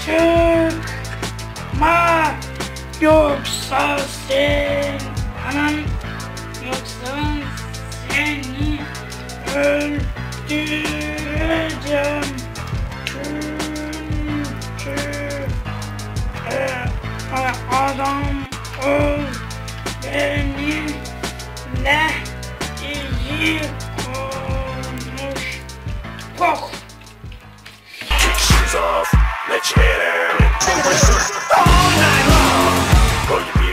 çıkma, yoksa seni öldüreceğim. Çünkü adam benimle iyi konuş. Pok. Shoes off, let your hair down. All night long. Roll your